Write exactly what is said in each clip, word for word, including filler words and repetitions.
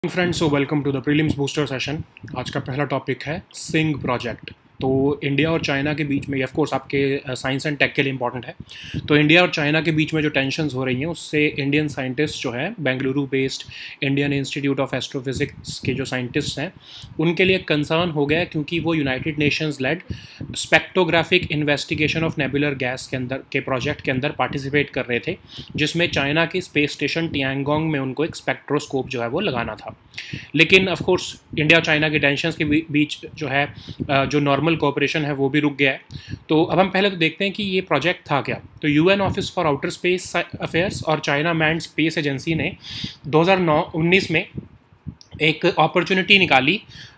Friends, so welcome to the prelims booster session. आज का पहला टॉपिक है सिंग प्रोजेक्ट। तो इंडिया और चाइना के बीच में, ऑफ कोर्स आपके साइंस एंड टेक के लिए इंपॉर्टेंट है। तो इंडिया और चाइना के बीच में जो टेंशन्स हो रही हैं उससे इंडियन साइंटिस्ट जो है Bengaluru based Indian institute of astrophysics के जो साइंटिस्ट हैं उनके लिए कंसर्न हो गया, क्योंकि वो United Nations led spectrographic investigation of nebular gas के अंदर के प्रोजेक्ट के अंदर पार्टिसिपेट कर रहे थे, जिसमें चाइना के स्पेस स्टेशन टियांगोंग में उनको एक स्पेक्ट्रोस्कोप जो है वो लगाना था। लेकिन ऑफ कोर्स इंडिया और चाइना के टेंशन्स के बीच जो है जो नॉर्मल कोऑपरेशन है वो भी रुक गया है। तो अब हम पहले तो देखते हैं कि ये प्रोजेक्ट था क्या। तो UN office for outer space affairs और चाइना मैन्ड स्पेस एजेंसी ने दो हज़ार उन्नीस में एक अपॉर्चुनिटी निकाली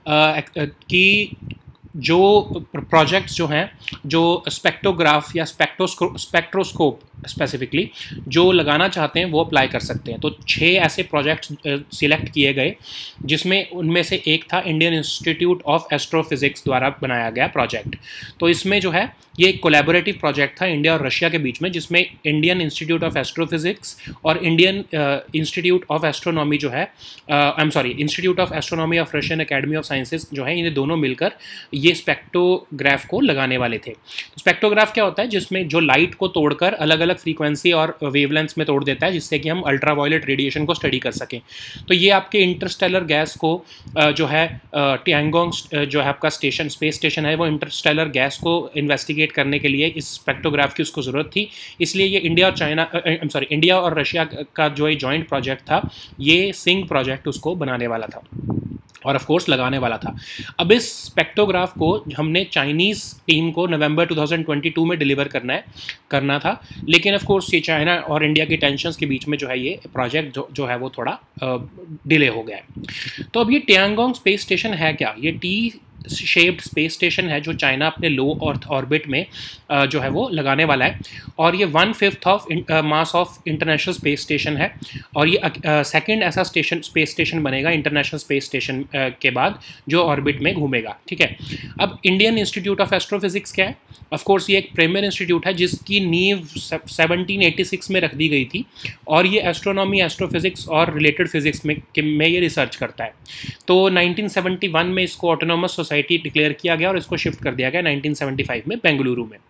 कि जो प्रोजेक्ट्स जो हैं जो स्पेक्ट्रोग्राफ या स्पेक्ट्रोस्कोप स्पेक्ट्रोस्कोप स्पेसिफिकली जो लगाना चाहते हैं वो अप्लाई कर सकते हैं। तो छः ऐसे प्रोजेक्ट्स सिलेक्ट किए गए, जिसमें उनमें से एक था इंडियन इंस्टीट्यूट ऑफ एस्ट्रोफिजिक्स द्वारा बनाया गया प्रोजेक्ट। तो इसमें जो है ये एक कोलैबोरेटिव प्रोजेक्ट था इंडिया और रशिया के बीच में, जिसमें इंडियन इंस्टीट्यूट ऑफ एस्ट्रोफिजिक्स और इंडियन इंस्टीट्यूट ऑफ एस्ट्रोनॉमी जो है I am sorry institute of astronomy of Russian academy of sciences जो है, इन्हें दोनों मिलकर ये स्पेक्ट्रोग्राफ को लगाने वाले थे। स्पेक्ट्रोग्राफ क्या होता है? जिसमें जो लाइट को तोड़कर अलग अलग फ्रीक्वेंसी और वेवलेंथ्स में तोड़ देता है, जिससे कि हम अल्ट्रावायलेट रेडिएशन को स्टडी कर सकें। तो ये आपके इंटरस्टेलर गैस को जो है टियांगोंग जो है आपका स्टेशन स्पेस स्टेशन है, वो इंटरस्टेलर गैस को इन्वेस्टिगेट करने के लिए इस स्पेक्ट्रोग्राफ की उसको ज़रूरत थी। इसलिए ये इंडिया और China I am sorry India और रशिया का जो ये जॉइंट प्रोजेक्ट था, ये सिंग प्रोजेक्ट उसको बनाने वाला था और ऑफ कोर्स लगाने वाला था। अब इस स्पेक्ट्रोग्राफ को हमने चाइनीज़ टीम को नवंबर दो हज़ार बाईस में डिलीवर करना है करना था, लेकिन ऑफ कोर्स ये चाइना और इंडिया की टेंशन्स के बीच में जो है ये प्रोजेक्ट जो, जो है वो थोड़ा डिले हो गया है। तो अब ये टियांगोंग स्पेस स्टेशन है क्या? ये टी शेप्ड स्पेस स्टेशन है जो चाइना अपने लो अर्थ ऑर्बिट में जो है वो लगाने वाला है, और ये one fifth of mass of international space station है, और ये सेकंड ऐसा स्टेशन स्पेस स्टेशन बनेगा इंटरनेशनल स्पेस स्टेशन के बाद जो ऑर्बिट में घूमेगा। ठीक है। अब इंडियन इंस्टीट्यूट ऑफ एस्ट्रोफिजिक्स क्या है? ऑफ कोर्स ये एक प्रीमियर इंस्टीट्यूट है जिसकी नींव सेवनटीन एटी सिक्स में रख दी गई थी, और ये एस्ट्रोनॉमी, एस्ट्रोफिजिक्स और रिलेटेड फिजिक्स में में ये रिसर्च करता है। तो नाइनटीन सेवेंटी वन में इसको ऑटोनोमस सोसाइटी डिक्लेयर किया गया और इसको शिफ्ट कर दिया गया नाइनटीन सेवेंटी फाइव में बेंगलुरु में।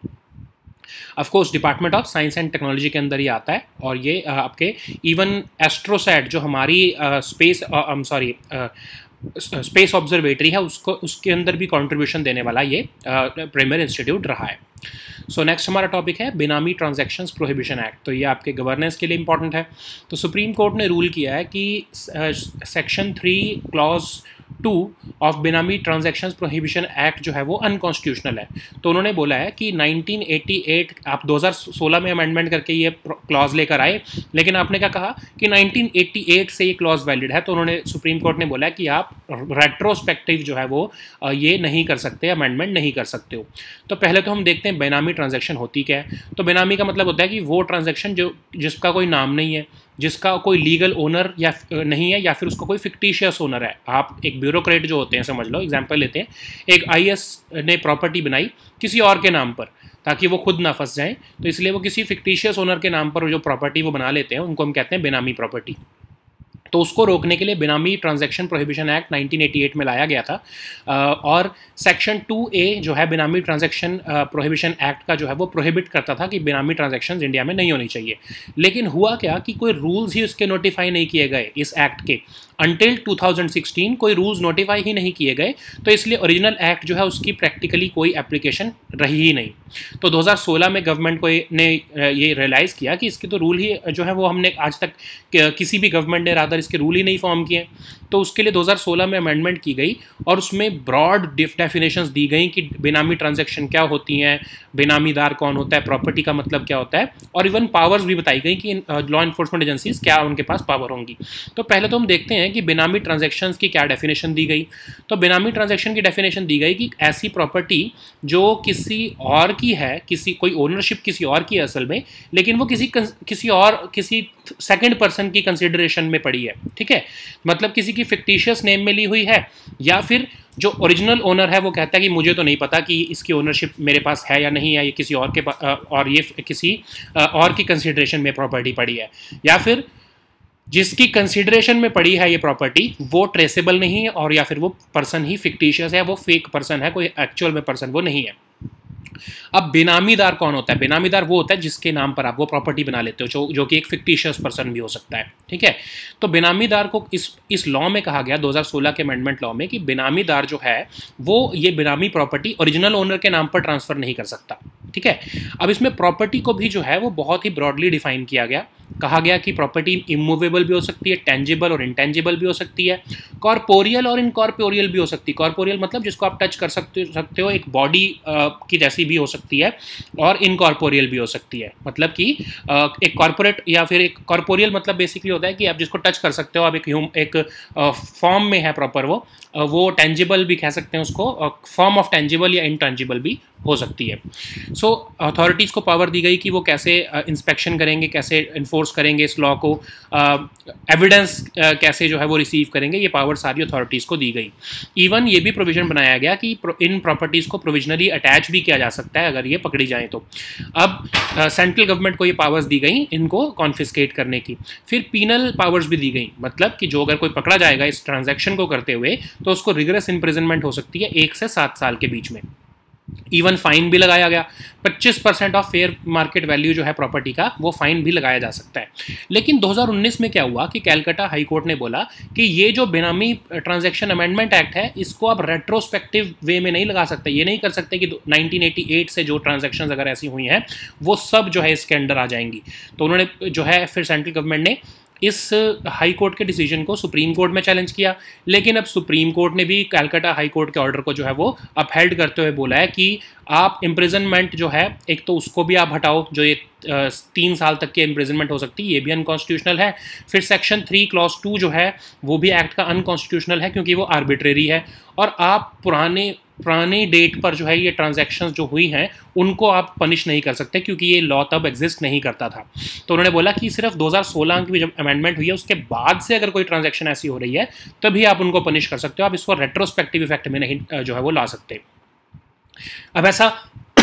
Of course department of science and technology के अंदर ही आता है, और ये आपके इवन एस्ट्रोसैट जो हमारी space I am sorry space observatory है उसको उसके अंदर भी कंट्रीब्यूशन देने वाला ये प्रीमियर इंस्टीट्यूट रहा है। सो नेक्स्ट हमारा टॉपिक है बेनामी ट्रांजैक्शंस प्रोहिबिशन एक्ट। तो ये आपके गवर्नेंस के लिए इंपॉर्टेंट है। तो सुप्रीम कोर्ट ने रूल किया है कि section three clause two of benami transactions prohibition act जो है वो अनकॉन्स्टिट्यूशनल है। तो उन्होंने बोला है कि नाइनटीन एटी एट आप दो हज़ार सोलह में अमेंडमेंट करके ये क्लॉज लेकर आए, लेकिन आपने क्या कहा कि नाइनटीन एटी एट से ये क्लॉज वैलिड है। तो उन्होंने सुप्रीम कोर्ट ने बोला है कि आप रेट्रोस्पेक्टिव जो है वो ये नहीं कर सकते, अमेंडमेंट नहीं कर सकते हो। तो पहले तो हम देखते हैं बेनामी ट्रांजैक्शन होती क्या है। तो बेनामी का मतलब होता है कि वो ट्रांजैक्शन जो जिसका कोई नाम नहीं है, जिसका कोई लीगल ओनर या नहीं है, या फिर उसका कोई फिक्टिशियस ओनर है। आप एक ब्यूरोक्रेट जो होते हैं, समझ लो एग्जांपल लेते हैं, एक आईएएस ने प्रॉपर्टी बनाई किसी और के नाम पर ताकि वो खुद ना फंस जाएं, तो इसलिए वो किसी फिक्टिशियस ओनर के नाम पर जो प्रॉपर्टी वो बना लेते हैं उनको हम कहते हैं बेनामी प्रॉपर्टी। तो उसको रोकने के लिए benami transaction prohibition act nineteen eighty eight में लाया गया था, और सेक्शन टू ए जो है बेनामी ट्रांजैक्शन प्रोहिबिशन एक्ट का जो है वो प्रोहिबिट करता था कि बेनामी ट्रांजैक्शंस इंडिया में नहीं होनी चाहिए। लेकिन हुआ क्या कि कोई रूल्स ही उसके नोटिफाई नहीं किए गए इस एक्ट के। अंटिल टू थाउजेंड सिक्सटीन कोई रूल्स नोटिफाई ही नहीं किए गए, तो इसलिए ओरिजिनल एक्ट जो है उसकी प्रैक्टिकली कोई एप्लीकेशन रही ही नहीं। तो दो हज़ार सोलह में गवर्नमेंट को ने ये रियलाइज़ किया कि इसके तो रूल ही जो है वो हमने आज तक किसी भी गवर्नमेंट ने रादर इसके रूल ही नहीं फॉर्म किए। तो उसके लिए दो हज़ार सोलह में अमेंडमेंट की गई और उसमें ब्रॉड डेफिनेशंस दी गई कि बेनामी ट्रांजैक्शन क्या होती हैं, बेनामीदार कौन होता है, प्रॉपर्टी का मतलब क्या होता है, और इवन पावर्स भी बताई गई कि लॉ इन्फोर्समेंट एजेंसीज क्या उनके पास पावर होंगी। तो पहले तो हम देखते हैं कि बेनामी ट्रांजैक्शंस की क्या डेफिनेशन दी गई। तो बेनामी ट्रांजैक्शन की डेफिनेशन दी गई कि ऐसी प्रॉपर्टी जो किसी और की है, किसी कोई ओनरशिप किसी और की है असल में, लेकिन वो किसी किसी और किसी सेकंड पर्सन की कंसिडरेशन में पड़ी है। ठीक है, मतलब किसी की फिक्टिशियस नेम में ली हुई है, या फिर जो ओरिजिनल ओनर है वो कहता है कि मुझे तो नहीं पता कि इसकी ओनरशिप मेरे पास है या नहीं है, ये किसी और के पास और ये किसी और की कंसिडरेशन में प्रॉपर्टी पड़ी है, या फिर जिसकी कंसिडरेशन में पड़ी है ये प्रॉपर्टी वो ट्रेसेबल नहीं है, और या फिर वो पर्सन ही फिक्टिशियस है, वो फेक पर्सन है, कोई एक्चुअल में पर्सन वो नहीं है। अब बेनामीदार कौन होता है? बेनामीदार वो होता है जिसके नाम पर आप वो प्रॉपर्टी बना लेते हो, जो जो कि एक फिक्टिशियस पर्सन भी हो सकता है, ठीक है। तो बेनामीदार को इस इस लॉ में कहा गया, दो हज़ार सोलह के अमेंडमेंट लॉ में, कि बेनामीदार जो है वो ये बेनामी प्रॉपर्टी ओरिजिनल ओनर के नाम पर ट्रांसफर नहीं कर सकता, ठीक है। अब इसमें प्रॉपर्टी को भी जो है वो बहुत ही ब्रॉडली डिफाइन किया गया। कहा गया कि प्रॉपर्टी इमूवेबल भी हो सकती है, टेंजिबल और इंटेंजिबल भी हो सकती है, कॉर्पोरियल और इनकॉर्पोरियल भी हो सकती है। कॉर्पोरियल मतलब जिसको आप टच कर सकते सकते हो, एक बॉडी की जैसी भी हो सकती है, और इनकॉर्पोरियल भी हो सकती है, मतलब कि एक कॉर्पोरेट या फिर एक कॉर्पोरियल मतलब बेसिकली होता है कि आप जिसको टच कर सकते हो, आप एक ह्यूम एक फॉर्म में है प्रॉपर, वो वो टेंजिबल भी कह सकते हैं उसको, फॉर्म ऑफ टेंजिबल या इनटेंजिबल भी हो सकती है। सो अथॉरिटीज़ को पावर दी गई कि वो कैसे इंस्पेक्शन uh, करेंगे, कैसे इन्फोर्स करेंगे इस लॉ को, एविडेंस uh, uh, कैसे जो है वो रिसीव करेंगे, ये पावर सारी अथॉरिटीज़ को दी गई। इवन ये भी प्रोविजन बनाया गया कि इन प्रॉपर्टीज़ को प्रोविजनली अटैच भी किया जा सकता है अगर ये पकड़ी जाए तो। अब सेंट्रल uh, गवर्नमेंट को ये पावर्स दी गई इनको कॉन्फिस्केट करने की। फिर पीनल पावर्स भी दी गई, मतलब कि जो अगर कोई पकड़ा जाएगा इस ट्रांजैक्शन को करते हुए तो उसको रिगरस इम्प्रिजनमेंट हो सकती है एक से सात साल के बीच में। इवन फाइन भी लगाया गया, पच्चीस percent of fair market value जो है प्रॉपर्टी का, वो फाइन भी लगाया जा सकता है। लेकिन दो हज़ार उन्नीस में क्या हुआ कि कैलकाटा हाई कोर्ट ने बोला कि ये जो बेनामी ट्रांजैक्शन अमेंडमेंट एक्ट है, इसको आप रेट्रोस्पेक्टिव वे में नहीं लगा सकते। ये नहीं कर सकते कि नाइनटीन एटी एट से जो ट्रांजैक्शंस अगर ऐसी हुई हैं वो सब जो है इसके अंडर आ जाएंगी। तो उन्होंने जो है फिर सेंट्रल गवर्नमेंट ने इस हाई कोर्ट के डिसीजन को सुप्रीम कोर्ट में चैलेंज किया। लेकिन अब सुप्रीम कोर्ट ने भी कैलकाटा हाई कोर्ट के ऑर्डर को जो है वो अपहेल्ड करते हुए बोला है कि आप इम्प्रिजनमेंट जो है, एक तो उसको भी आप हटाओ, जो ये तीन साल तक की इम्प्रिजनमेंट हो सकती है, ये भी अनकॉन्स्टिट्यूशनल है। फिर सेक्शन थ्री क्लॉज टू जो है वो भी एक्ट का अनकॉन्स्टिट्यूशनल है, क्योंकि वो आर्बिट्रेरी है, और आप पुराने पुरानी डेट पर जो है ये ट्रांजैक्शंस जो हुई हैं उनको आप पनिश नहीं कर सकते, क्योंकि ये लॉ तब एग्जिस्ट नहीं करता था। तो उन्होंने बोला कि सिर्फ दो हज़ार सोलह की जब अमेंडमेंट हुई है उसके बाद से अगर कोई ट्रांजैक्शन ऐसी हो रही है तभी आप उनको पनिश कर सकते हो, आप इसको रेट्रोस्पेक्टिव इफेक्ट में नहीं जो है वो ला सकते। अब ऐसा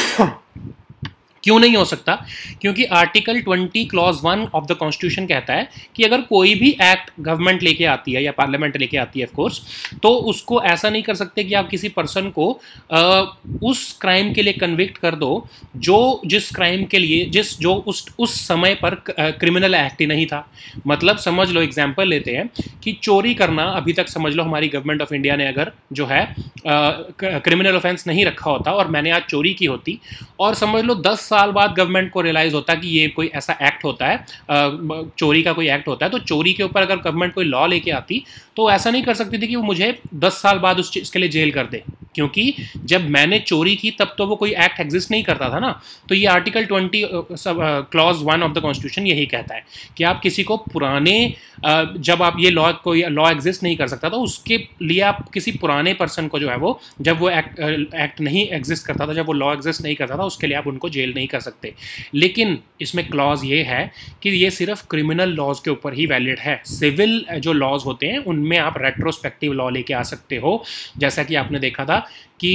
क्यों नहीं हो सकता? क्योंकि article twenty clause one of the constitution कहता है कि अगर कोई भी एक्ट गवर्नमेंट लेके आती है या पार्लियामेंट लेके आती है ऑफ कोर्स, तो उसको ऐसा नहीं कर सकते कि आप किसी पर्सन को आ, उस क्राइम के लिए कन्विक्ट कर दो जो जिस क्राइम के लिए जिस जो उस उस समय पर क्रिमिनल एक्ट ही नहीं था। मतलब समझ लो, एग्जाम्पल लेते हैं कि चोरी करना अभी तक समझ लो हमारी गवर्नमेंट ऑफ इंडिया ने अगर जो है क्रिमिनल ऑफेंस नहीं रखा होता और मैंने आज चोरी की होती, और समझ लो दस साल बाद गवर्नमेंट को रियलाइज होता कि ये कोई ऐसा एक्ट होता है, चोरी का कोई एक्ट होता है, तो चोरी के ऊपर अगर गवर्नमेंट कोई लॉ लेके आती तो ऐसा नहीं कर सकती थी कि वो मुझे दस साल बाद उस चीज़ के लिए जेल कर दे, क्योंकि जब मैंने चोरी की तब तो वो कोई एक्ट एग्जिस्ट नहीं करता था ना। तो ये article twenty clause one of the constitution यही कहता है कि आप किसी को पुराने uh, जब आप ये लॉ कोई लॉ एग्जिस्ट नहीं कर सकता तो उसके लिए आप किसी पुराने पर्सन को जो है वो जब वो एक्ट एक्ट नहीं एग्जिस्ट करता था, जब वो लॉ एग्जिस्ट नहीं करता था, उसके लिए आप उनको जेल नहीं कर सकते। लेकिन इसमें क्लॉज ये है कि ये सिर्फ क्रिमिनल लॉज के ऊपर ही वैलिड है। सिविल जो लॉज होते हैं उनमें आप रेट्रोस्पेक्टिव लॉ लेके आ सकते हो, जैसा कि आपने देखा था कि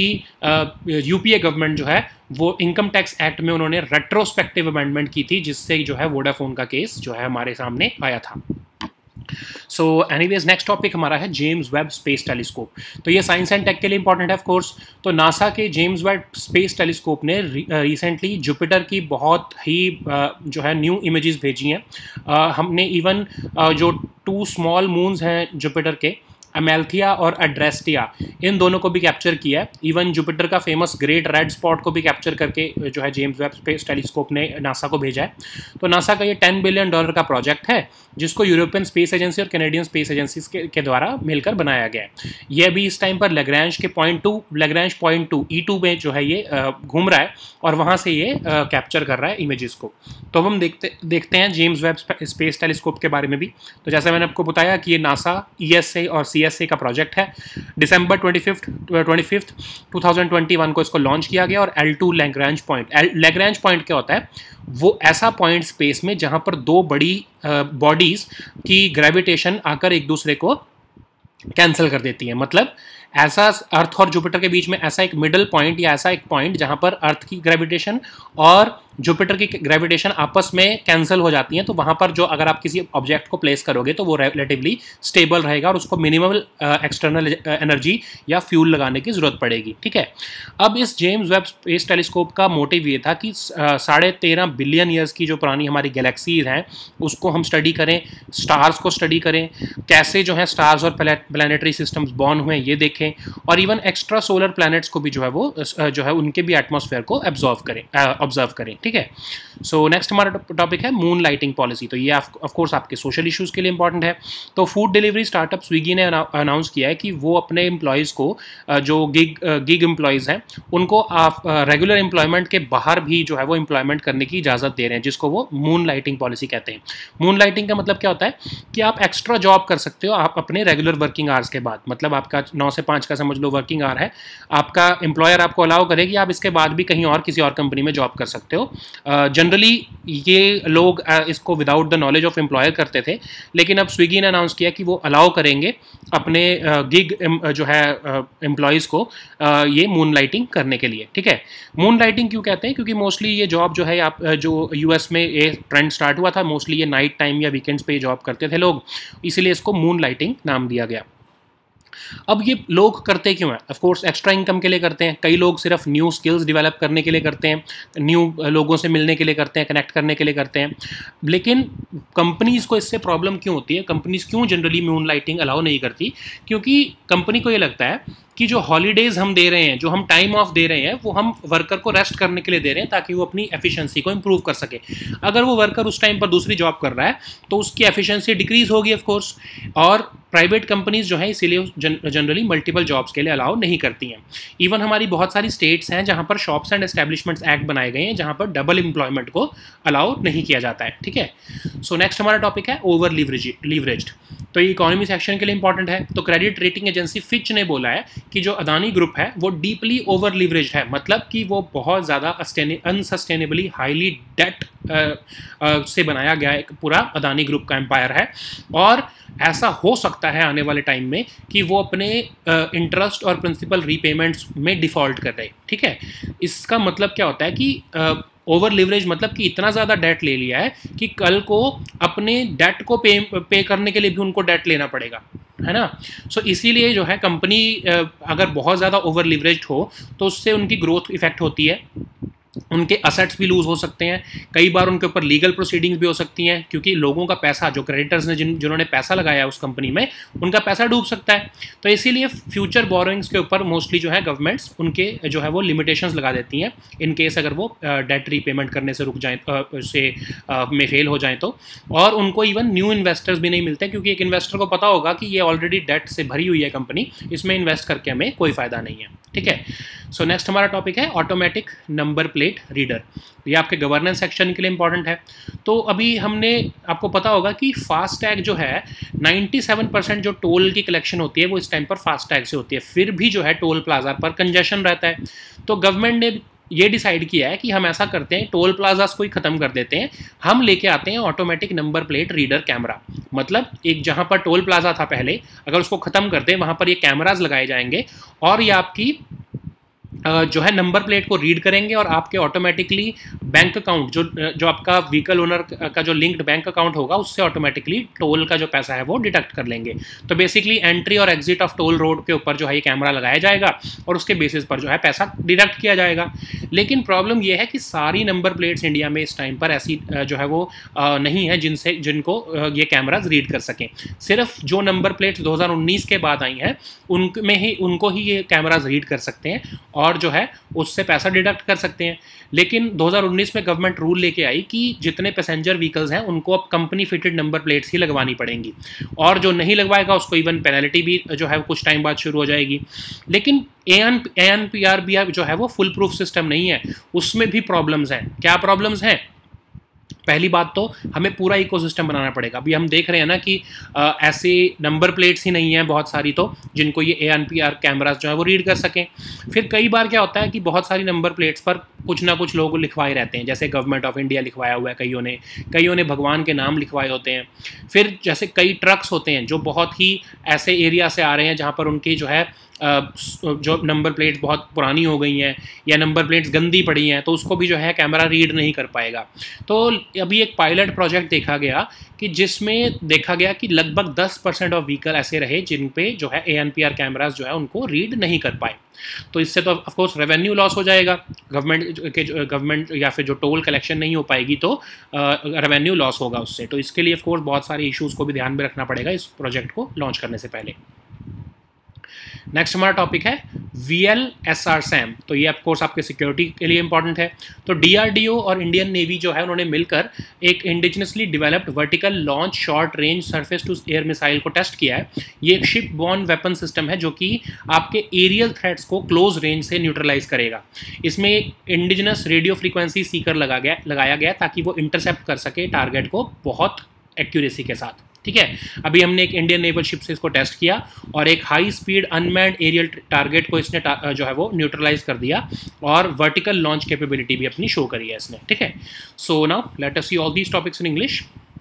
यूपीए गवर्नमेंट जो है वो इनकम टैक्स एक्ट में उन्होंने रेट्रोस्पेक्टिव अमेंडमेंट की थी, जिससे जो है वोडाफोन का केस जो है हमारे सामने आया था। सो एनीवेज नेक्स्ट टॉपिक हमारा है जेम्स वेब स्पेस टेलीस्कोप। तो ये साइंस एंड टेक के लिए इंपॉर्टेंट है ऑफ कोर्स। तो नासा के जेम्स वेब स्पेस टेलीस्कोप ने रिसेंटली जुपिटर की बहुत ही uh, जो है न्यू इमेजेस भेजी हैं। uh, हमने इवन uh, जो टू स्मॉल मून्स हैं जुपिटर के, अमेल्थिया और एड्रेस्टिया, इन दोनों को भी कैप्चर किया है। इवन जुपिटर का फेमस ग्रेट रेड स्पॉट को भी कैप्चर करके जो है जेम्स वेब स्पेस टेलीस्कोप ने नासा को भेजा है। तो नासा का ये टेन बिलियन डॉलर का प्रोजेक्ट है, जिसको यूरोपियन स्पेस एजेंसी और कैनेडियन स्पेस एजेंसी के, के द्वारा मिलकर बनाया गया है। ये अभी इस टाइम पर लेग्रांज के point two Lagrange point two E two में जो है ये घूम रहा है और वहाँ से ये कैप्चर कर रहा है इमेजेस को। तो हम देखते देखते हैं जेम्स वेब स्पेस टेलीस्कोप के बारे में भी। तो जैसा मैंने आपको बताया कि ये नासा, ई एस ए और सी एस ए का प्रोजेक्ट है। December twenty fifth twenty fifth two thousand twenty one को इसको लॉन्च किया गया। और L two Lagrange point, Lagrange point क्या होता है? वो ऐसा पॉइंट स्पेस में जहां पर दो बड़ी बॉडीज uh, की ग्रेविटेशन आकर एक दूसरे को कैंसिल कर देती है। मतलब ऐसा अर्थ और जुपिटर के बीच में ऐसा एक मिडल पॉइंट या ऐसा एक पॉइंट जहां पर अर्थ की ग्रेविटेशन और जुपिटर की ग्रेविटेशन आपस में कैंसिल हो जाती हैं, तो वहाँ पर जो अगर आप किसी ऑब्जेक्ट को प्लेस करोगे तो वो रिलेटिवली स्टेबल रहेगा और उसको मिनिमल एक्सटर्नल एनर्जी या फ्यूल लगाने की ज़रूरत पड़ेगी। ठीक है, अब इस जेम्स वेब स्पेस टेलीस्कोप का मोटिव ये था कि साढ़े तेरह बिलियन ईयर्स की जो पुरानी हमारी गैलेक्सीज हैं उसको हम स्टडी करें, स्टार्स को स्टडी करें, कैसे जो है स्टार्स और प्लानिटरी सिस्टम्स बॉर्न हुए ये देखें, और इवन एक्स्ट्रा सोलर प्लैनेट्स को भी जो है वो जो है उनके भी एटमॉस्फेयर को एब्जॉर्व करें ऑब्जर्व करें। ठीक है, सो नेक्स्ट हमारा टॉपिक है मून लाइटिंग पॉलिसी। तो ये ऑफ कोर्स आपके सोशल इश्यूज़ के लिए इंपॉर्टेंट है। तो फूड डिलीवरी स्टार्टअप स्विगी ने अनाउंस किया है कि वो अपने एम्प्लॉयज़ को जो गिग गिग एम्प्लॉयज़ हैं उनको आप रेगुलर एम्प्लॉयमेंट के बाहर भी जो है वो एम्प्लॉयमेंट करने की इजाज़त दे रहे हैं, जिसको वो मून लाइटिंग पॉलिसी कहते हैं। मून लाइटिंग का मतलब क्या होता है कि आप एक्स्ट्रा जॉब कर सकते हो आप अपने रेगुलर वर्किंग आवर्स के बाद, मतलब आपका नौ से पाँच का समझ लो वर्किंग आवर है, आपका एम्प्लॉयर आपको अलाउ करेगी आप इसके बाद भी कहीं और किसी और कंपनी में जॉब कर सकते हो। जनरली uh, ये लोग uh, इसको without the knowledge of employer करते थे, लेकिन अब स्विगी ने अनाउंस किया कि वो अलाउ करेंगे अपने गिग uh, जो है एम्प्लॉयज़ uh, को uh, ये मून लाइटिंग करने के लिए। ठीक है, मून लाइटिंग क्यों कहते हैं? क्योंकि मोस्टली ये जॉब जो है आप जो यूएस में ये ट्रेंड स्टार्ट हुआ था, मोस्टली ये नाइट टाइम या वीकेंड्स पे जॉब करते थे लोग, इसीलिए इसको मून लाइटिंग नाम दिया गया। अब ये लोग करते क्यों हैं? ऑफ कोर्स एक्स्ट्रा इनकम के लिए करते हैं, कई लोग सिर्फ न्यू स्किल्स डेवलप करने के लिए करते हैं, न्यू लोगों से मिलने के लिए करते हैं, कनेक्ट करने के लिए करते हैं। लेकिन कंपनीज़ को इससे प्रॉब्लम क्यों होती है? कंपनीज़ क्यों जनरली मून लाइटिंग अलाउ नहीं करती? क्योंकि कंपनी को ये लगता है कि जो हॉलीडेज़ हम दे रहे हैं, जो हम टाइम ऑफ दे रहे हैं, वो हम वर्कर को रेस्ट करने के लिए दे रहे हैं ताकि वो अपनी एफिशिएंसी को इंप्रूव कर सके। अगर वो वर्कर उस टाइम पर दूसरी जॉब कर रहा है तो उसकी एफिशिएंसी डिक्रीज होगी ऑफ कोर्स, और प्राइवेट कंपनीज जो है इसीलिए जनरली मल्टीपल जॉब्स के लिए अलाउ नहीं करती हैं। इवन हमारी बहुत सारी स्टेट्स हैं जहाँ पर शॉप्स एंड एस्टैब्लिशमेंट्स एक्ट बनाए गए हैं जहाँ पर डबल एम्प्लॉयमेंट को अलाउ नहीं किया जाता है। ठीक है, सो नेक्स्ट हमारा टॉपिक है ओवर लीवरेज्ड। तो ये इकोनॉमी सेक्शन के लिए इंपॉर्टेंट है। तो क्रेडिट रेटिंग एजेंसी फिच ने बोला है कि जो अदानी ग्रुप है वो डीपली ओवर लीवरेज्ड है, मतलब कि वो बहुत ज़्यादा अनसस्टेनेबली हाईली डेट से बनाया गया एक पूरा अदानी ग्रुप का एम्पायर है, और ऐसा हो सकता है आने वाले टाइम में कि वो अपने इंटरेस्ट और प्रिंसिपल रीपेमेंट्स में डिफ़ॉल्ट कर रहे। ठीक है, इसका मतलब क्या होता है कि ओवर लिवरेज मतलब कि इतना ज़्यादा डेट ले लिया है कि कल को अपने डेट को पे पे करने के लिए भी उनको डेट लेना पड़ेगा, है ना। सो so, इसीलिए जो है कंपनी अगर बहुत ज़्यादा ओवर लिवरेज्ड हो तो उससे उनकी ग्रोथ इफेक्ट होती है, उनके असेट्स भी लूज़ हो सकते हैं, कई बार उनके ऊपर लीगल प्रोसीडिंग्स भी हो सकती हैं, क्योंकि लोगों का पैसा, जो क्रेडिटर्स ने जिन जिन्होंने पैसा लगाया है उस कंपनी में, उनका पैसा डूब सकता है। तो इसीलिए फ्यूचर बोरोइंग्स के ऊपर मोस्टली जो है गवर्नमेंट्स उनके जो है वो लिमिटेशंस लगा देती हैं इन केस अगर वो डेट रीपेमेंट करने से रुक जाए से में फेल हो जाए तो। और उनको इवन न्यू इन्वेस्टर्स भी नहीं मिलते, क्योंकि एक इन्वेस्टर को पता होगा कि ये ऑलरेडी डेट से भरी हुई है कंपनी, इसमें इन्वेस्ट करके हमें कोई फ़ायदा नहीं है। ठीक है, सो नेक्स्ट हमारा टॉपिक है ऑटोमेटिक नंबर प्लेट रीडर। ये आपके गवर्नेंस सेक्शन के लिए इंपॉर्टेंट है। तो अभी हमने, आपको पता होगा कि फास्टैग जो है सत्तानवे परसेंट जो टोल की कलेक्शन होती है वो इस टाइम पर फास्टैग से होती है, फिर भी जो है टोल प्लाजा पर कंजेशन रहता है। तो गवर्नमेंट ने ये डिसाइड किया है कि हम ऐसा करते हैं, टोल प्लाजास को ही ख़त्म कर देते हैं, हम लेके आते हैं automatic number plate reader camera. मतलब एक जहाँ पर टोल प्लाजा था पहले, अगर उसको ख़त्म कर दें वहाँ पर ये कैमराज लगाए जाएंगे और ये आपकी जो है नंबर प्लेट को रीड करेंगे और आपके ऑटोमेटिकली बैंक अकाउंट, जो जो आपका व्हीकल ओनर का जो लिंक्ड बैंक अकाउंट होगा उससे ऑटोमेटिकली टोल का जो पैसा है वो डिडक्ट कर लेंगे। तो बेसिकली एंट्री और एग्जिट ऑफ टोल रोड के ऊपर जो है ये कैमरा लगाया जाएगा और उसके बेसिस पर जो है पैसा डिडक्ट किया जाएगा। लेकिन प्रॉब्लम ये है कि सारी नंबर प्लेट्स इंडिया में इस टाइम पर ऐसी जो है वो नहीं है जिनसे जिनको ये कैमराज रीड कर सकें। सिर्फ जो नंबर प्लेट्स दो हज़ार उन्नीस के बाद आई हैं उनमें ही उनको ही ये कैमराज रीड कर सकते हैं और जो है उससे पैसा डिडक्ट कर सकते हैं। लेकिन दो हज़ार उन्नीस में गवर्नमेंट रूल लेके आई कि जितने पैसेंजर व्हीकल्स हैं उनको अब कंपनी फिटेड नंबर प्लेट्स ही लगवानी पड़ेंगी, और जो नहीं लगवाएगा उसको इवन पेनल्टी भी जो है कुछ टाइम बाद शुरू हो जाएगी। लेकिन ए एन पी आर भी जो है वो फुल प्रूफ सिस्टम नहीं है, उसमें भी प्रॉब्लम्स हैं। क्या प्रॉब्लम्स हैं? पहली बात तो हमें पूरा इकोसिस्टम बनाना पड़ेगा। अभी हम देख रहे हैं ना कि आ, ऐसे नंबर प्लेट्स ही नहीं हैं बहुत सारी तो जिनको ये A N P R cameras जो है वो रीड कर सकें। फिर कई बार क्या होता है कि बहुत सारी नंबर प्लेट्स पर कुछ ना कुछ लोग लिखवाए रहते हैं, जैसे गवर्नमेंट ऑफ इंडिया लिखवाया हुआ है कईयों ने, कईयों ने भगवान के नाम लिखवाए होते हैं। फिर जैसे कई ट्रक्स होते हैं जो बहुत ही ऐसे एरिया से आ रहे हैं जहाँ पर उनकी जो है जो नंबर प्लेट्स बहुत पुरानी हो गई हैं या नंबर प्लेट्स गंदी पड़ी हैं, तो उसको भी जो है कैमरा रीड नहीं कर पाएगा। तो अभी एक पायलट प्रोजेक्ट देखा गया कि जिसमें देखा गया कि लगभग दस परसेंट ऑफ व्हीकल ऐसे रहे जिन पे जो है A N P R cameras जो है उनको रीड नहीं कर पाए। तो इससे तो ऑफ कोर्स रेवेन्यू लॉस हो जाएगा गवर्नमेंट के, गवर्नमेंट या फिर जो टोल कलेक्शन नहीं हो पाएगी तो रेवेन्यू लॉस होगा उससे। तो इसके लिए ऑफ कोर्स बहुत सारे इश्यूज़ को भी ध्यान में रखना पड़ेगा इस प्रोजेक्ट को लॉन्च करने से पहले। नेक्स्ट हमारा टॉपिक है V L S R SAM. तो ये ऑफ कोर्स आपके सिक्योरिटी के लिए इंपॉर्टेंट है। तो डी आर डी ओ और इंडियन नेवी जो है उन्होंने मिलकर एक indigenously developed vertical launch short range surface to air missile को टेस्ट किया है। ये एक शिप बॉर्न वेपन सिस्टम है जो कि आपके एरियल थ्रेट्स को क्लोज रेंज से न्यूट्रलाइज करेगा। इसमें इंडिजिनस रेडियो फ्रीक्वेंसी सीकर लगा गया लगाया गया ताकि वो इंटरसेप्ट कर सके टारगेट को बहुत एक्यूरेसी के साथ। ठीक है, अभी हमने एक इंडियन नेवल शिप से इसको टेस्ट किया और एक high speed unmanned aerial target को इसने जो है वो न्यूट्रलाइज कर दिया और वर्टिकल लॉन्च कैपेबिलिटी भी अपनी शो करी है इसने। ठीक है, so now let us see all these topics in English.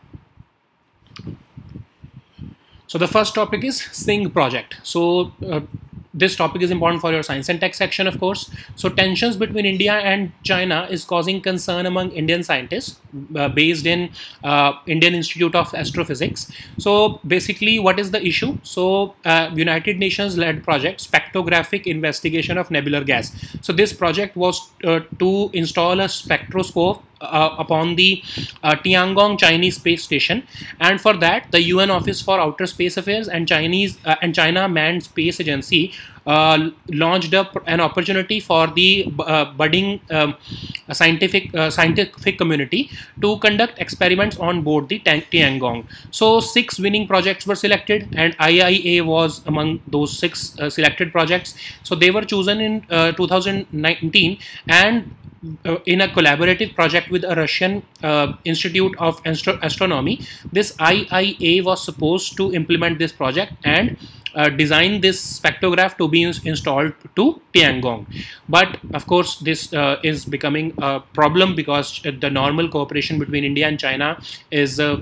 So the first topic is SING project. So uh, this topic is important for your science and tech section, of course. So tensions between India and China is causing concern among Indian scientists uh, based in uh, Indian Institute of Astrophysics. So basically, what is the issue? So uh, United Nations led project spectrographic investigation of nebular gas. So this project was uh, to install a spectroscope Uh, upon the uh, Tiangong Chinese space station, and for that the U N Office for Outer Space Affairs and Chinese uh, and China Manned Space Agency uh, launched a, an opportunity for the uh, budding um, scientific uh, scientific community to conduct experiments on board the Tiangong. So six winning projects were selected, and I I A was among those six uh, selected projects. So they were chosen in uh, two thousand nineteen and Uh, in a collaborative project with a Russian uh, Institute of Astro Astronomy. This I I A was supposed to implement this project and uh, design this spectrograph to be ins installed to Tiangong. But of course this uh, is becoming a problem because the normal cooperation between India and China is uh,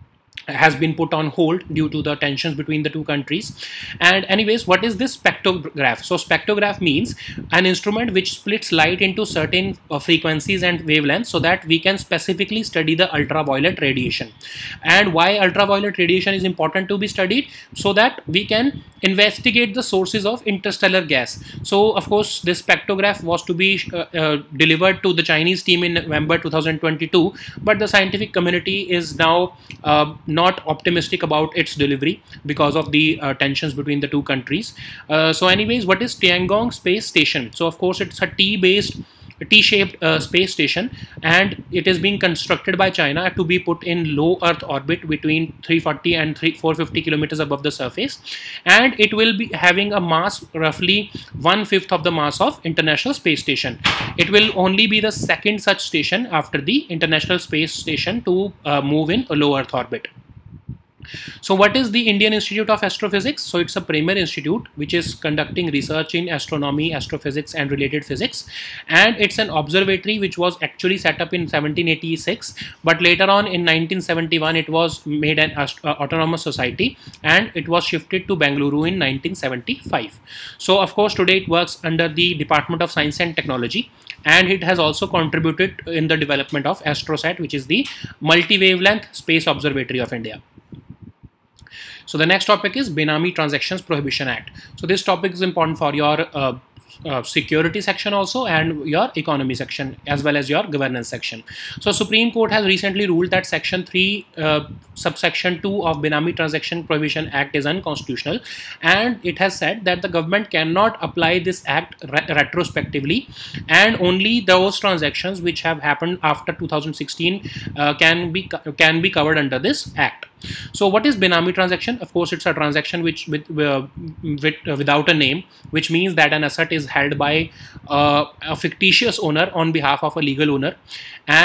has been put on hold due to the tensions between the two countries. And anyways, what is this spectrograph? So spectrograph means an instrument which splits light into certain uh, frequencies and wavelengths so that we can specifically study the ultraviolet radiation. And why ultraviolet radiation is important to be studied? So that we can investigate the sources of interstellar gas. So of course this spectrograph was to be uh, uh, delivered to the Chinese team in November two thousand twenty-two, but the scientific community is now uh, not optimistic about its delivery because of the uh, tensions between the two countries. Uh, so anyways, what is Tiangong Space Station? So of course it's a T-based T-shaped uh, space station, and it is being constructed by China to be put in low Earth orbit between three forty and four fifty kilometers above the surface, and it will be having a mass roughly one fifth of the mass of International Space Station. It will only be the second such station after the International Space Station to uh, move in a low Earth orbit. So what is the Indian Institute of Astrophysics? So it's a premier institute which is conducting research in astronomy, astrophysics and related physics, and it's an observatory which was actually set up in seventeen eighty-six, but later on in nineteen seventy-one it was made an uh, autonomous society, and it was shifted to Bengaluru in nineteen seventy-five. So of course today it works under the Department of Science and Technology, and it has also contributed in the development of AstroSat, which is the multi-wavelength space observatory of India. So the next topic is Benami Transactions Prohibition Act. So this topic is important for your uh, uh, security section also, and your economy section, as well as your governance section. So Supreme Court has recently ruled that section three uh, subsection two of Benami Transaction Prohibition Act is unconstitutional, and it has said that the government cannot apply this act re retrospectively, and only those transactions which have happened after two thousand sixteen uh, can be can be covered under this act. So what is Benami transaction? Of course it's a transaction which with, uh, with uh, without a name, which means that an asset is held by uh, a fictitious owner on behalf of a legal owner, and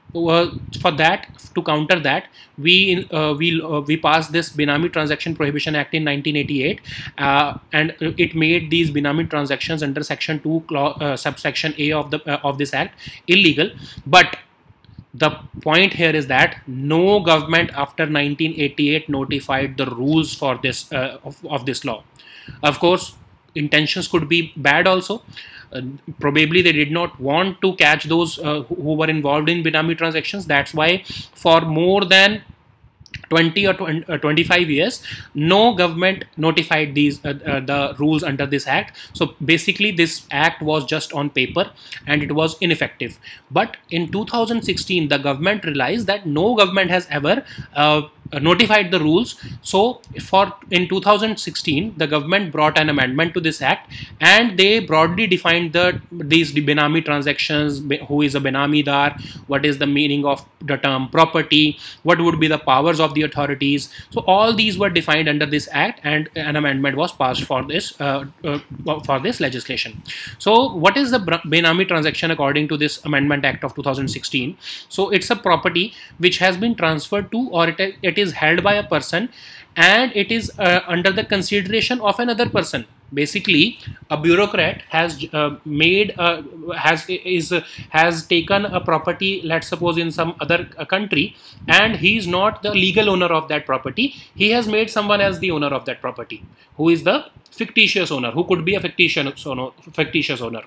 uh, for that, to counter that, we uh, we uh, we passed this Benami Transaction Prohibition Act in nineteen eighty-eight, uh, and it made these Benami transactions under Section two, uh, subsection A of the uh, of this act illegal. But the point here is that no government after nineteen eighty-eight notified the rules for this uh, of, of this law. Of course, intentions could be bad also. Uh, probably they did not want to catch those uh, who were involved in Benami transactions. That's why for more than twenty or twenty-five years, no government notified these uh, uh, the rules under this act. So basically this act was just on paper and it was ineffective. But in two thousand sixteen, the government realized that no government has ever uh, notified the rules. So for in two thousand sixteen, the government brought an amendment to this act, and they broadly defined the these the Benami transactions, who is a Benamidar, what is the meaning of the term property, what would be the powers of the authorities. So all these were defined under this act, and an amendment was passed for this uh, uh, for this legislation. So what is the Benami transaction according to this Amendment Act of two thousand sixteen? So it's a property which has been transferred to, or it, it is held by a person, and it is uh, under the consideration of another person. Basically, a bureaucrat has uh, made uh, has is uh, has taken a property, let's suppose in some other uh, country, and he is not the legal owner of that property. He has made someone as the owner of that property, who is the fictitious owner, who could be a fictitious owner. Fictitious owner.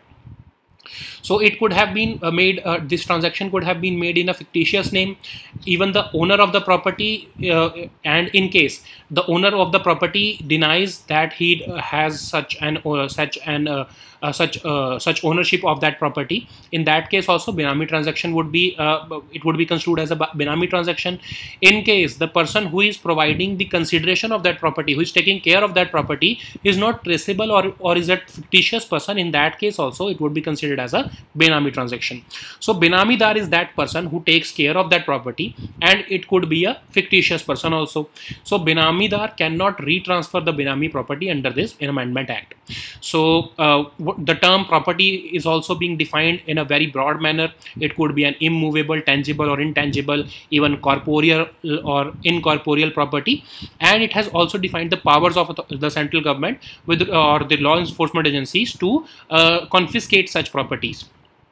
So it could have been uh, made, uh, this transaction could have been made in a fictitious name. Even the owner of the property, uh, and in case the owner of the property denies that he uh, has such an uh, such an uh, uh, such uh, such ownership of that property, in that case also Benami transaction would be uh, it would be construed as a Benami transaction. In case the person who is providing the consideration of that property, who is taking care of that property, is not traceable, or or is a fictitious person, in that case also it would be considered as a Benami transaction. So Benamidar is that person who takes care of that property, and it could be a fictitious person also. So Benamidar cannot retransfer the Benami property under this Amendment Act. So uh, the term property is also being defined in a very broad manner. It could be an immovable, tangible or intangible, even corporeal or incorporeal property, and it has also defined the powers of the central government with or the law enforcement agencies to uh, confiscate such properties.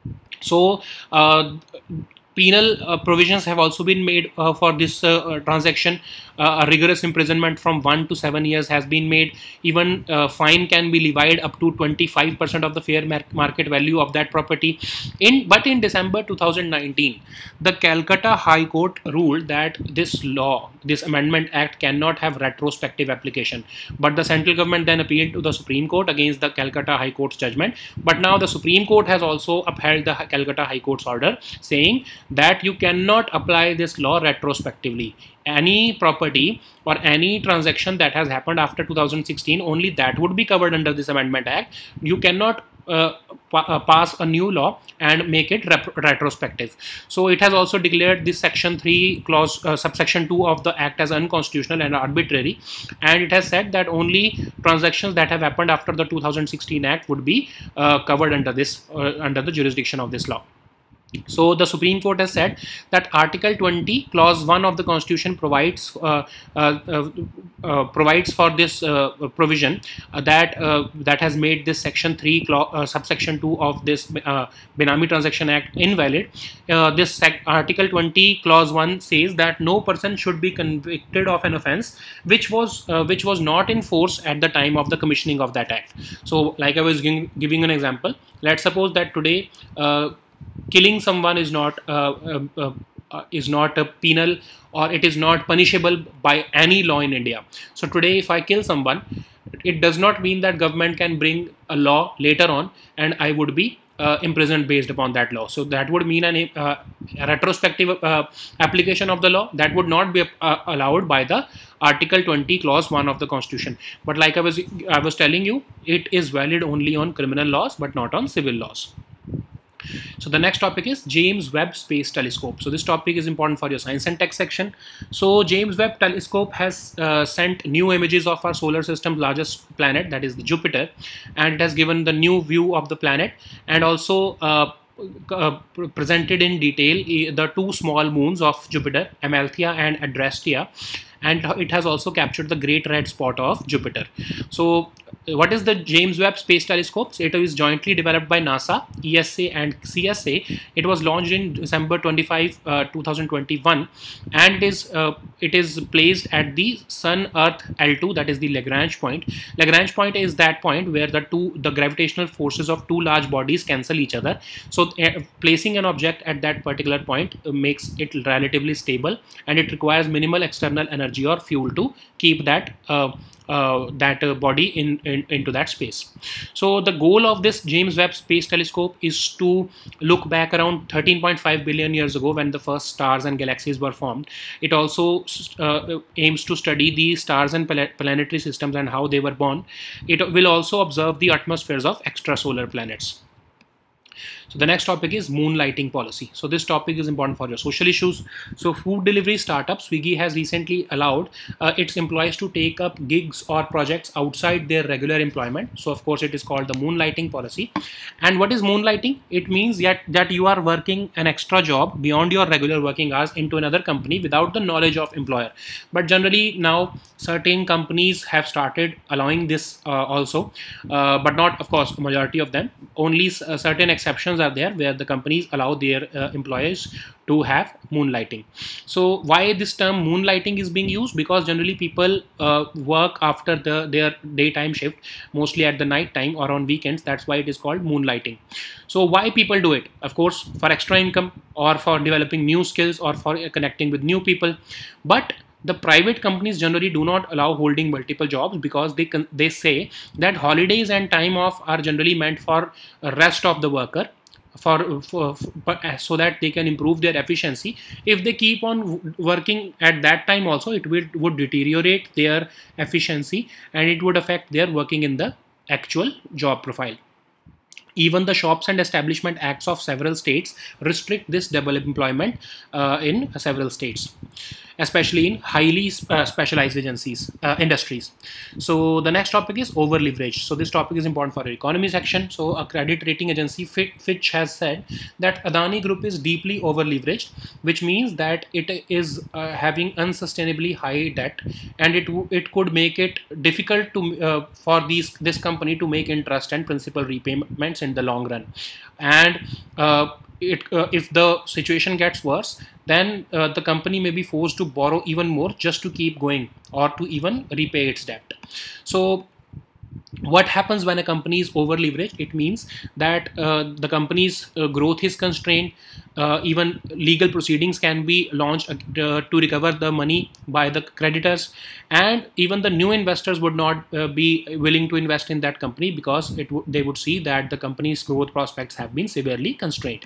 So uh, penal uh, provisions have also been made uh, for this uh, transaction. Uh, a rigorous imprisonment from one to seven years has been made. Even uh, fine can be levied up to twenty-five percent of the fair market value of that property. In but in December two thousand nineteen, the Calcutta High Court ruled that this law, this Amendment Act, cannot have retrospective application. But the central government then appealed to the Supreme Court against the Calcutta High Court's judgment. But now the Supreme Court has also upheld the Calcutta High Court's order, saying that you cannot apply this law retrospectively. Any property or any transaction that has happened after two thousand sixteen, only that would be covered under this Amendment Act. You cannot uh, pa uh, pass a new law and make it retrospective. So it has also declared this Section three clause, uh, subsection two of the Act as unconstitutional and arbitrary, and it has said that only transactions that have happened after the two thousand sixteen Act would be uh, covered under this uh, under the jurisdiction of this law. So the Supreme Court has said that Article twenty, Clause one of the Constitution provides uh, uh, uh, uh, provides for this uh, provision uh, that uh, that has made this Section three, uh, subsection two of this uh, Benami Transaction Act invalid. Uh, this Article twenty, Clause one says that no person should be convicted of an offence which was uh, which was not in force at the time of the commissioning of that act. So, like I was giving, giving an example, let's suppose that today Uh, killing someone is not uh, uh, uh, uh, is not a penal, or it is not punishable by any law in India. So today, if I kill someone, it does not mean that government can bring a law later on and I would be uh, imprisoned based upon that law. So that would mean an, uh, a retrospective uh, application of the law that would not be uh, allowed by the Article twenty, Clause one of the Constitution. But like I was I was telling you, it is valid only on criminal laws but not on civil laws. So the next topic is James Webb Space Telescope. So this topic is important for your science and tech section. So James Webb Telescope has uh, sent new images of our solar system's largest planet, that is the Jupiter, and it has given the new view of the planet, and also uh, uh, presented in detail the two small moons of Jupiter, Amalthea and Adrastea, and it has also captured the great red spot of Jupiter. So what is the James Webb Space Telescope? It is jointly developed by NASA, E S A and C S A. It was launched in December twenty-fifth, uh, two thousand twenty-one, and it is uh, it is placed at the Sun Earth L two, that is the Lagrange point. Lagrange point is that point where the two the gravitational forces of two large bodies cancel each other. So uh, placing an object at that particular point uh, makes it relatively stable, and it requires minimal external energy or fuel to keep that uh, Uh, that uh, body in, in into that space. So the goal of this James Webb Space Telescope is to look back around thirteen point five billion years ago when the first stars and galaxies were formed. It also uh, aims to study the stars and planetary systems and how they were born. It will also observe the atmospheres of extrasolar planets. So the next topic is moonlighting policy. So this topic is important for your social issues. So food delivery startup Swiggy has recently allowed uh, its employees to take up gigs or projects outside their regular employment. So of course it is called the moonlighting policy. And what is moonlighting? It means that, that you are working an extra job beyond your regular working hours into another company without the knowledge of employer. But generally now certain companies have started allowing this uh, also, uh, but not of course a majority of them. Only uh, certain exceptions are there where the companies allow their uh, employees to have moonlighting. So why this term moonlighting is being used? Because generally people uh, work after the their daytime shift, mostly at the night time or on weekends. That's why it is called moonlighting. So why people do it? Of course for extra income, or for developing new skills, or for connecting with new people. But the private companies generally do not allow holding multiple jobs, because they can, they say that holidays and time off are generally meant for rest of the worker, for, for, for so that they can improve their efficiency. If they keep on working at that time also, it would, would deteriorate their efficiency, and it would affect their working in the actual job profile. Even the Shops and Establishment Acts of several states restrict this double employment uh, in several states, especially in highly uh, specialized agencies, uh, industries. So the next topic is over leverage. So this topic is important for our economy section. So a credit rating agency Fitch has said that Adani Group is deeply over leveraged, which means that it is uh, having unsustainably high debt, and it it could make it difficult to uh, for these this company to make interest and principal repayments in the long run. And uh, it uh, if the situation gets worse, then uh, the company may be forced to borrow even more just to keep going, or to even repay its debt. So what happens when a company is over leveraged? It means that uh, the company's uh, growth is constrained. Uh, even legal proceedings can be launched uh, to recover the money by the creditors, and even the new investors would not uh, be willing to invest in that company, because it they would see that the company's growth prospects have been severely constrained.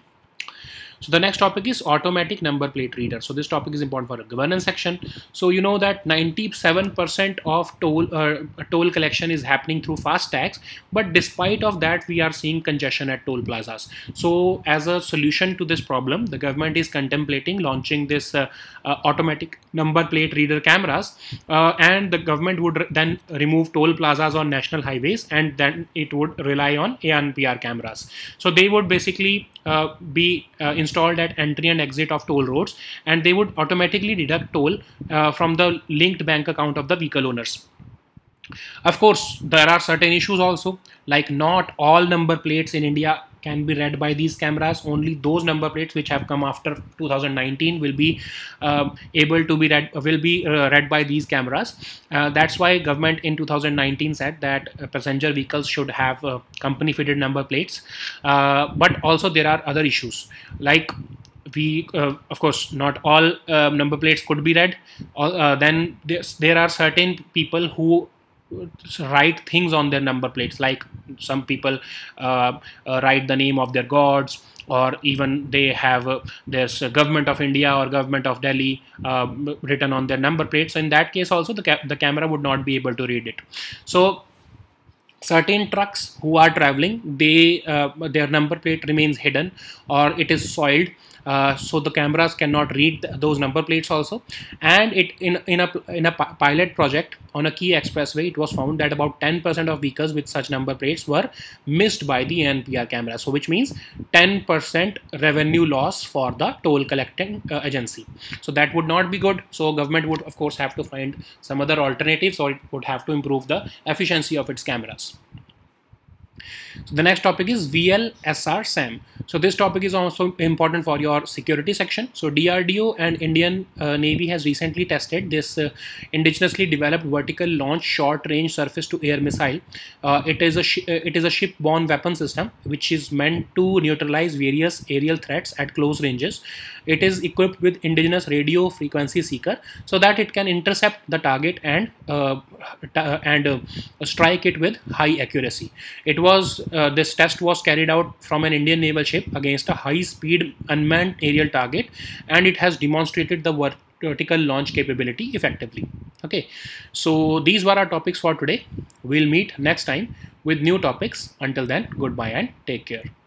So the next topic is automatic number plate reader. So this topic is important for the governance section. So you know that ninety-seven percent of toll uh, toll collection is happening through FASTags, but despite of that, we are seeing congestion at toll plazas. So as a solution to this problem, the government is contemplating launching this uh, uh, automatic number plate reader cameras, uh, and the government would re then remove toll plazas on national highways, and then it would rely on A N P R cameras. So they would basically uh, be uh, installed at entry and exit of toll roads, and they would automatically deduct toll uh, from the linked bank account of the vehicle owners. Of course, there are certain issues also, like not all number plates in India can be read by these cameras. Only those number plates which have come after two thousand nineteen will be uh, able to be read will be uh, read by these cameras. Uh, that's why government in two thousand nineteen said that uh, passenger vehicles should have uh, company fitted number plates. Uh, but also there are other issues, like we uh, of course not all uh, number plates could be read. Uh, then there are certain people who write things on their number plates, like some people uh, uh, write the name of their gods, or even they have uh, there's a government of India or government of Delhi uh, written on their number plates. So in that case also the, ca the camera would not be able to read it. So certain trucks who are traveling, they uh, their number plate remains hidden or it is soiled, uh, so the cameras cannot read th- those number plates also. And it in in a in a pi- pilot project on a key expressway, it was found that about ten percent of vehicles with such number plates were missed by the N P R camera, so which means ten percent revenue loss for the toll collecting uh, agency. So that would not be good. So government would of course have to find some other alternatives, or it would have to improve the efficiency of its cameras. So the next topic is V L S R SAM. So this topic is also important for your security section. So D R D O and Indian uh, Navy has recently tested this uh, indigenously developed vertical launch short range surface to air missile. Uh, it is a uh, it is a ship-borne weapon system which is meant to neutralize various aerial threats at close ranges. It is equipped with indigenous radio frequency seeker so that it can intercept the target and uh, and uh, strike it with high accuracy. It was uh, this test was carried out from an Indian naval ship against a high-speed unmanned aerial target, and it has demonstrated the vert vertical launch capability effectively. Okay, so these were our topics for today. We'll meet next time with new topics. Until then, goodbye and take care.